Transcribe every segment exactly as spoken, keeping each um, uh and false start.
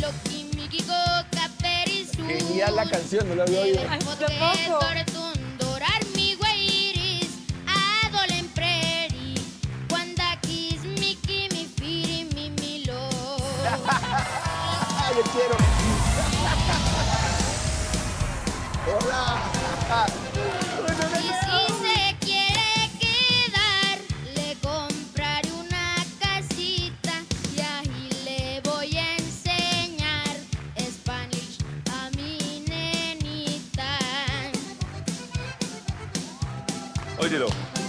Genial la canción, no la había oído. Ay, tampoco. Yo quiero. Hola. Y si se quiere quedar, le compraré una casita y ahí le voy a enseñar Spanish a mi nenita. Óyelo.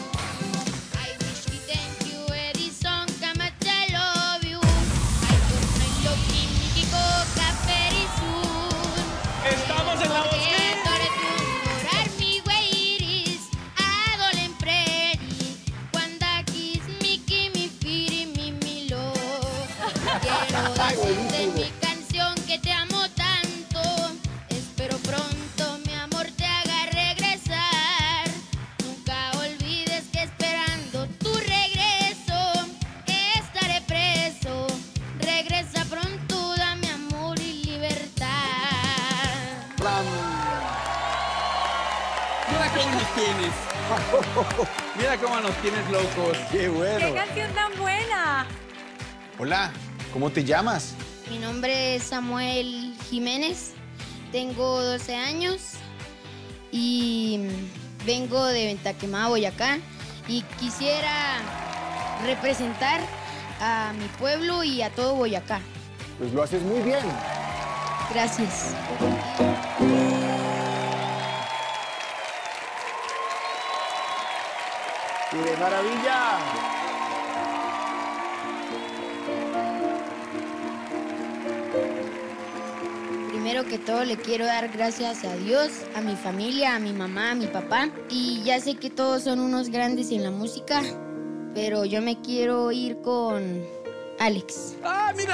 Estamos en la voz. De mi canción que te amo tanto, espero pronto mi amor te haga regresar. Nunca olvides que esperando tu regreso estaré preso. Regresa pronto, dame amor y libertad. Mira cómo nos tienes. Mira cómo nos tienes locos. Qué bueno. ¡Qué canción tan buena! Hola, ¿cómo te llamas? Mi nombre es Samuel Jiménez, tengo doce años y vengo de Ventaquemada, Boyacá, y quisiera representar a mi pueblo y a todo Boyacá. Pues lo haces muy bien. Gracias. ¡Qué maravilla! Primero que todo le quiero dar gracias a Dios, a mi familia, a mi mamá, a mi papá. Y ya sé que todos son unos grandes en la música, pero yo me quiero ir con Alex. ¡Ah, mira!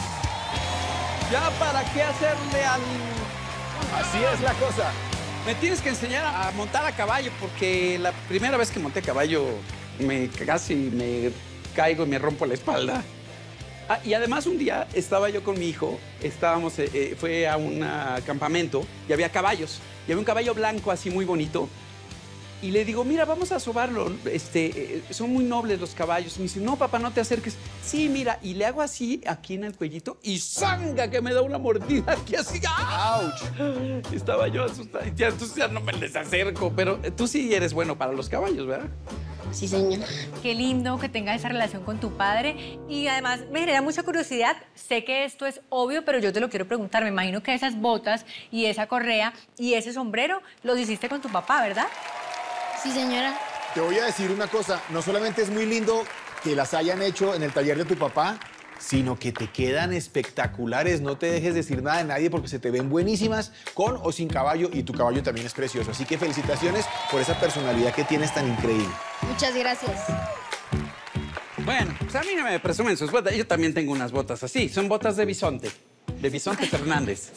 Ya para qué hacerle al... Así es la cosa. Me tienes que enseñar a montar a caballo, porque la primera vez que monté a caballo me casi me caigo y me rompo la espalda. Ah, y además un día estaba yo con mi hijo, estábamos, eh, eh, fue a un campamento y había caballos. Y había un caballo blanco así muy bonito. Y le digo, mira, vamos a sobarlo. Este, eh, son muy nobles los caballos. Y me dice, no, papá, no te acerques. Sí, mira. Y le hago así, aquí en el cuellito, y ¡zanga! Que me da una mordida aquí así. ¡Auch! Estaba yo asustado. Ya, entonces ya no me les acerco. Pero tú sí eres bueno para los caballos, ¿verdad? Sí, señor. Qué lindo que tengas esa relación con tu padre. Y además me genera mucha curiosidad. Sé que esto es obvio, pero yo te lo quiero preguntar. Me imagino que esas botas y esa correa y ese sombrero los hiciste con tu papá, ¿verdad? Sí, señora. Te voy a decir una cosa. No solamente es muy lindo que las hayan hecho en el taller de tu papá, sino que te quedan espectaculares. No te dejes decir nada de nadie porque se te ven buenísimas con o sin caballo, y tu caballo también es precioso. Así que felicitaciones por esa personalidad que tienes tan increíble. Muchas gracias. Bueno, pues a mí no me presumen sus botas. Yo también tengo unas botas así. Son botas de bisonte. De bisonte Fernández.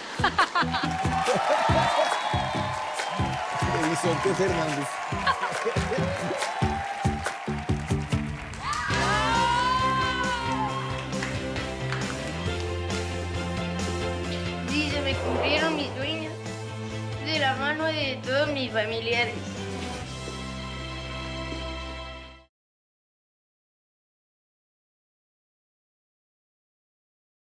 De Bisonte Fernández. Sí, se me cumplieron mis sueños de la mano de todos mis familiares.